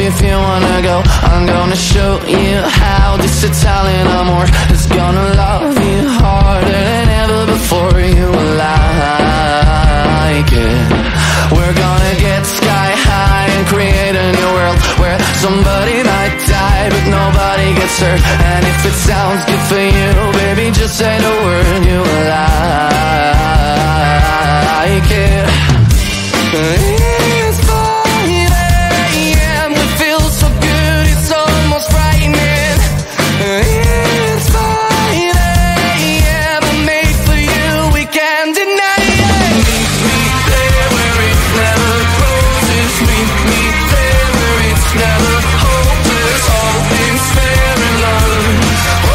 if you wanna go, I'm gonna show you how this Italian amor is gonna love you harder than ever before. You will like it. We're gonna get sky high and create a new world where somebody might die but nobody gets hurt. And if it sounds good for you, baby, just say the word. You will like it. It's 5 AM, we feel so good, it's almost frightening. It's 5 AM, I'm made for you, we can't deny it. Meet me there where it never closes. Meet me there where it's never hopeless. All things fair in love. Oh,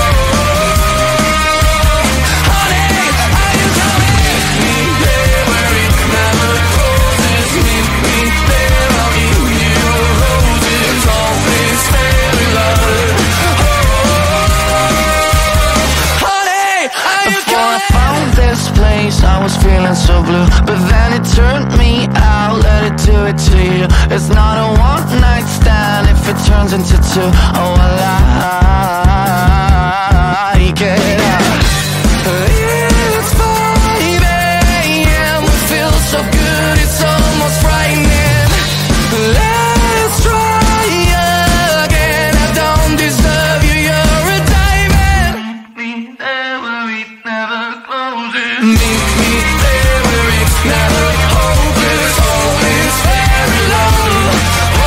honey, are you coming? Meet me there where it never closes. Meet me there, I'll give you roses. All things fair in love. Oh, honey, are you coming? Before I found this place, I was feeling so blue, but then it turned me out. Let it do it to you. It's not a one-night stand if it turns into two. Oh, I like it. It's 5 AM, we feel so good, it's almost frightening. Let's try again. I don't deserve you, you're a diamond. Meet me there where it never closes. Meet me there where it's never hopeless. Always fair in love. Oh,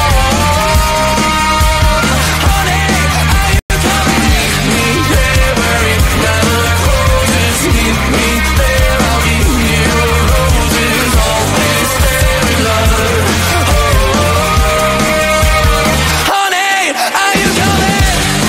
honey, are you coming? Meet me there where it never closes. Meet me there, I'll give you roses. Always fair in love. Oh, honey, are you coming?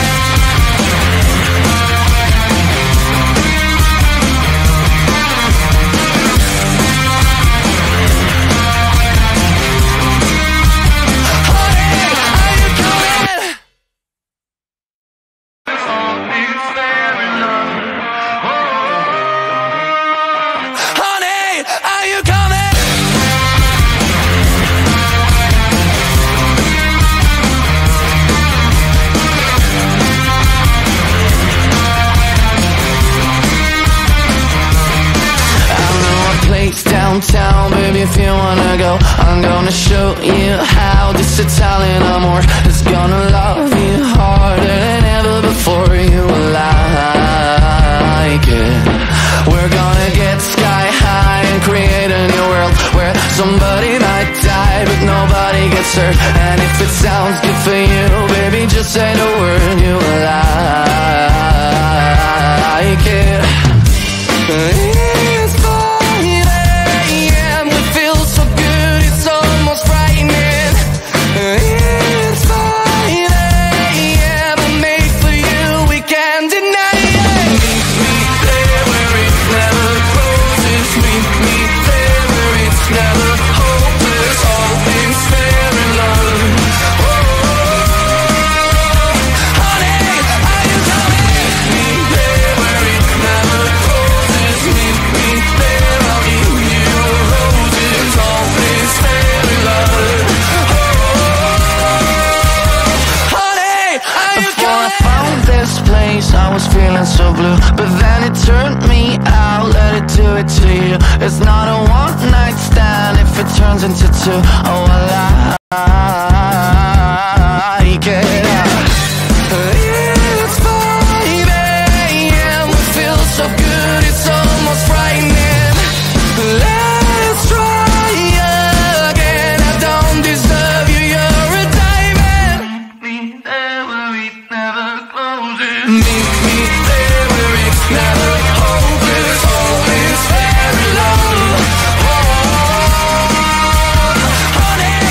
Downtown, baby, if you wanna go, I'm gonna show you how this Italian amor is gonna love you harder than ever before. You will like it. We're gonna get sky high and create a new world where somebody might die but nobody gets hurt. And if it sounds good for you, baby, just say the word. You will like it. It's 5 AM, we feel so good, it's almost frightening. It's 5 AM, I'm made for you, we can't deny it. Meet me there where it never closes. Meet me there where it's never hopeless. All things fair in love. Oh, honey, are you coming? Meet me there where it never closes. Meet me there, I'll give you roses. All things fair in love. Oh, honey, are you coming? Before I found this place, I was feeling so blue, but then it turned me out. Let it do it to you. It's not a one-night stand if it turns into two. Oh, I like it. It's 5 AM, we feel so good, it's almost frightening. Let's try again. I don't deserve you, you're a diamond. Meet me there where it never closes. Meet me there where it's never hopeless. Always fair in love. Oh, honey,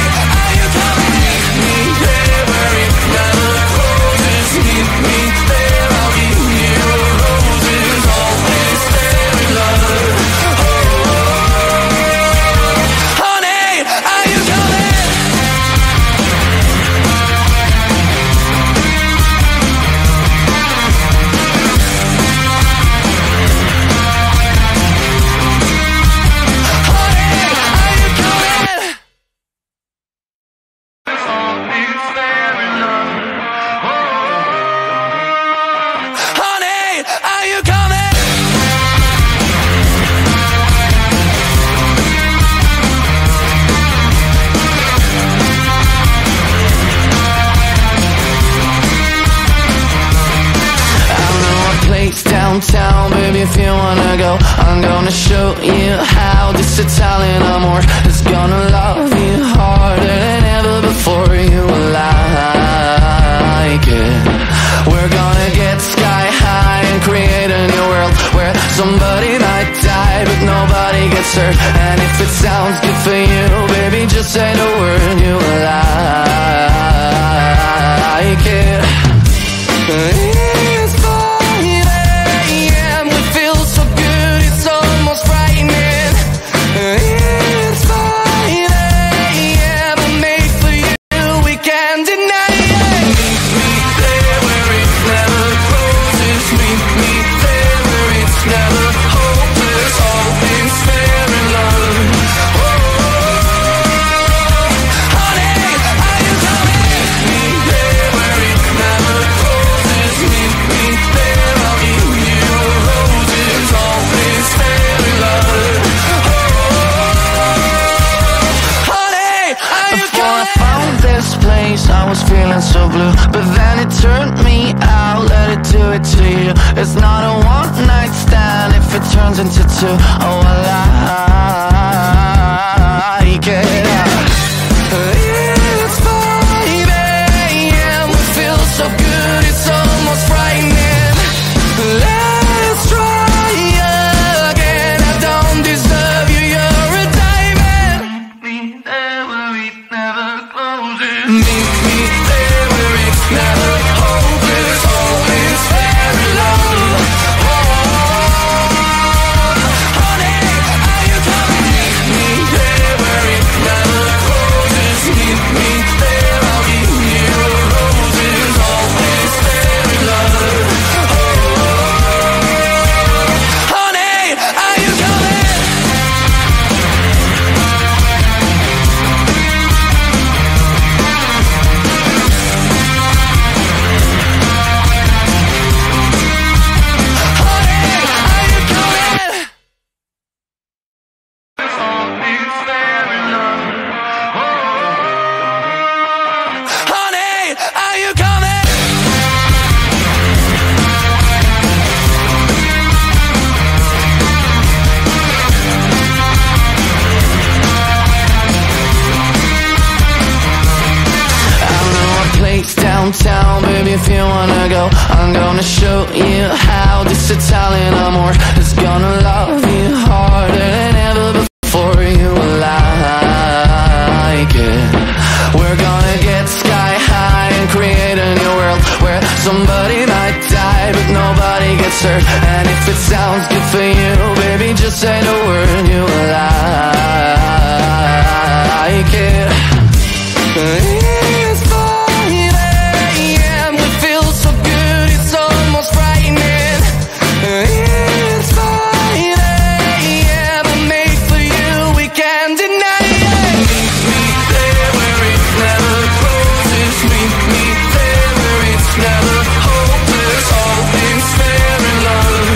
gonna show you how this Italian amor is gonna love you harder than ever before. You will like it. We're gonna get sky high and create a new world where somebody might die but nobody gets hurt. And if it sounds good for you, baby, just say the word. You will like it. It's 5 a.m. We feel so good, it's almost frightening. It's 5 a.m. I made for you, we can't deny it. Meet me there where it never closes. Meet me there where it's never hopeless. All things fair in love. Honey, are you coming? Meet me there where it never closes. Meet me there, I'll give you roses. All things fair in love. Honey, are you coming? Before I found this place, I was feeling so blue, but then it turned me out. Let it do it to you. It's not a one-night stand if it turns into two. Oh, I like it. It's 5 a.m. We feel so good, it's almost frightening. Let's try again. I don't deserve you, you're a diamond. Meet me there where it never closes. Meet me there where it's never hopeless. Always fair in love. Honey, are you coming? Meet me there where it never closes. Meet me there, I'll give you roses. Always fair in love. Honey, are you coming? Downtown, baby, if you wanna go, I'm gonna show you how this Italian amor is gonna love you harder than ever before. You will like it. We're gonna get sky high and create a new world where somebody might die but nobody gets hurt. And if it sounds good for you, baby, just say the word. You will like it. It's 5 a.m. We feel so good, it's almost frightening. It's 5 a.m. I made for you, we can't deny it. Meet me there where it never closes. Meet me there where it's never hopeless. All things fair in love.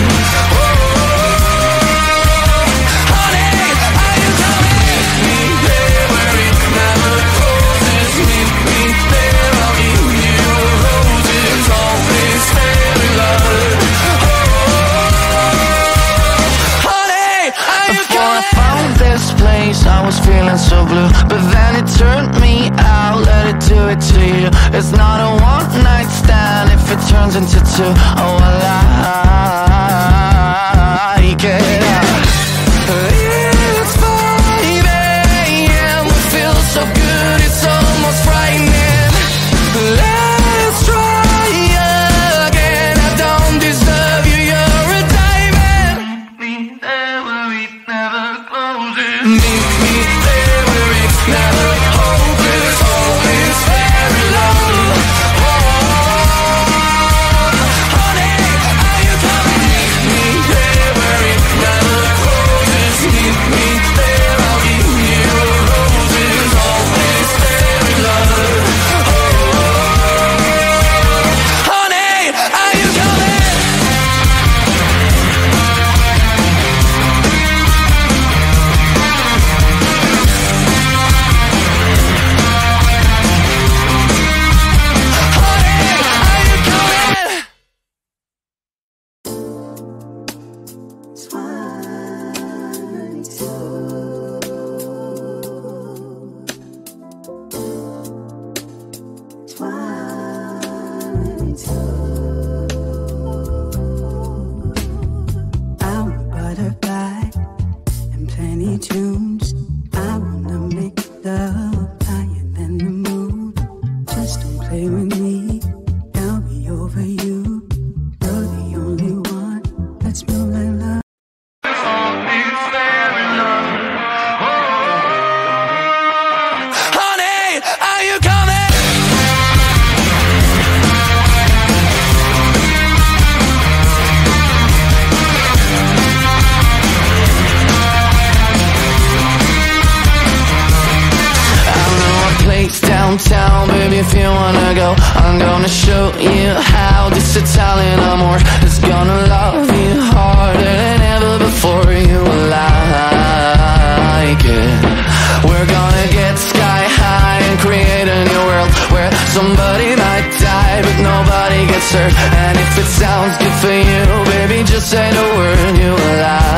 Honey, are you coming? Meet me there where it never closes. Meet me there, I'll give you roses. All things fair in love. Honey, are you coming? Before I found this place, I was feeling so blue, but then it turned me out. Let it do it to you. It's not a one-night stand if it turns into two. Oh, I like it. It's 5 a.m. We feel so good, it's almost frightening. Let's try again. I don't deserve you, you're a diamond. Meet me there where it never closes. Meet me there where it's never hopeless. Always fair in love. Honey, are you coming? Meet me there where it never closes. Meet me there, I'll give you roses. Always fair in love. Honey, are you coming? tunes. I wanna make love higher than the moon. Just don't play with me, I'll be over you. You're the only one, let's move like love. Honey, are you coming? Downtown, baby, if you wanna go, I'm gonna show you how this Italian amor is gonna love you harder than ever before. You will like it. We're gonna get sky high and create a new world where somebody might die but nobody gets hurt. And if it sounds good for you, baby, just say the word. You will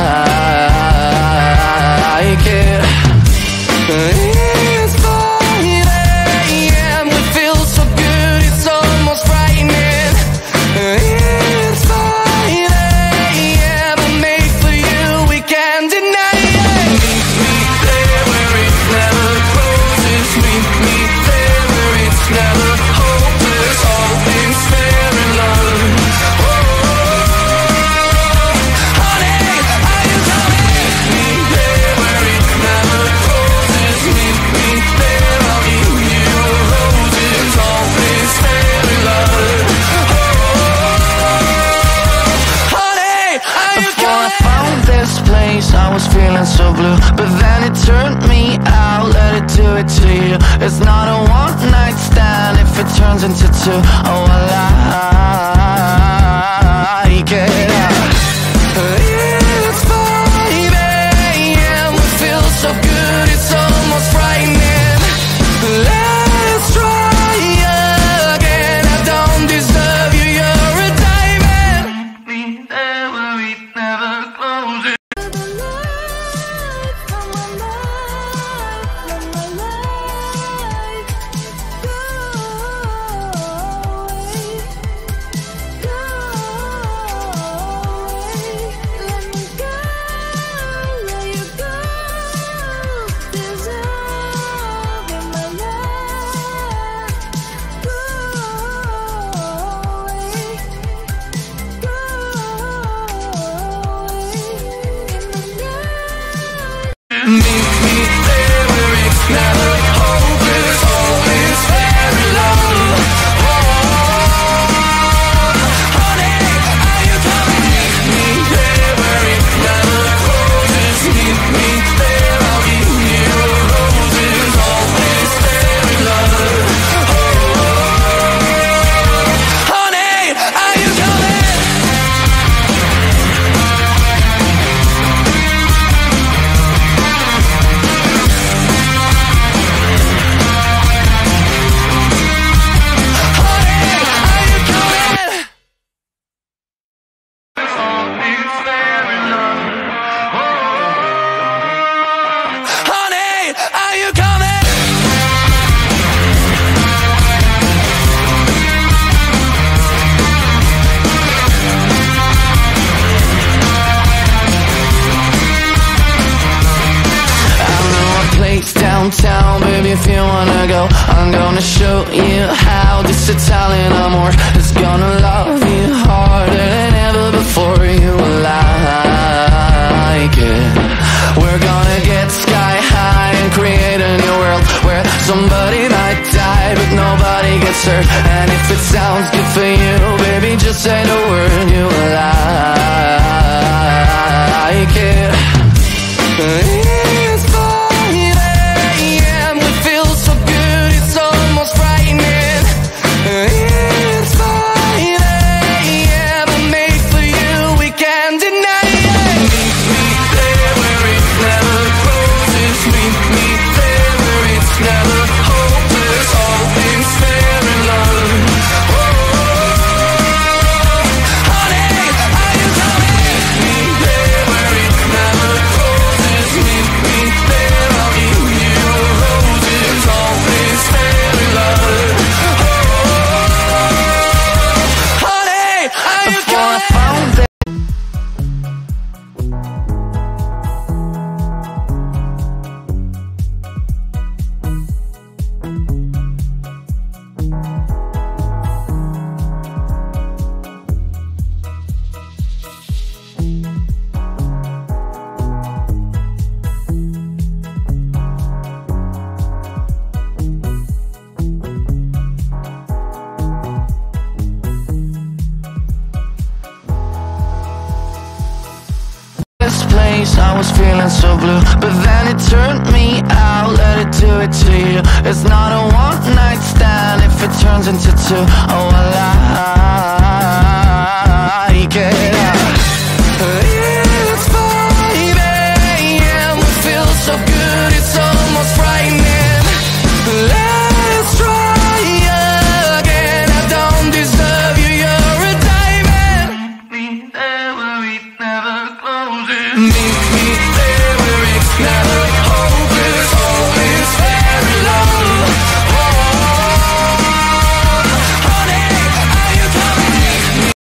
like it. It's 5 AM, we feel so good, it's almost frightening. It's 5 AM, I made for you, we can't deny it. Meet me there where it never closes. Meet me there where it's never hopeless. All things fair in love. Oh, honey, are you coming? Meet me there where it never closes. Meet me there, I'll give you roses. All things fair in love. Oh, honey, are you coming? Before I found this place, I was feeling so blue, but then it turned me out. Let it do it to you. It's not a one-night stand if it turns into two. Oh, I like it. It's 5 AM, we feel so good, it's almost frightening. Let's try again. I don't deserve you, you're a diamond. Meet me there where it never closes. Meet me there where it's never hopeless. Always fair in love. Oh, honey, are you coming? Meet me there where it never closes. Meet me there, I'll give you roses. Always fair in love. Oh, honey, are you coming? Downtown, baby, if you wanna go, I'm gonna show you how this Italian amor is gonna love you harder than ever before. You will like it. We're gonna get sky high and create a new world where somebody might die but nobody gets hurt. And if it sounds good for you, baby, just say the word. You will like it. It's 5 AM, we feel so good, it's almost frightening. It's 5 AM, I made for you, we can't deny it. Meet me there where it never closes. Meet me there where it's never hopeless. All things fair in love. Oh, I was feeling so blue, but then it turned me out. Let it do it to you. It's not a one night stand if it turns into two. Oh, I like it.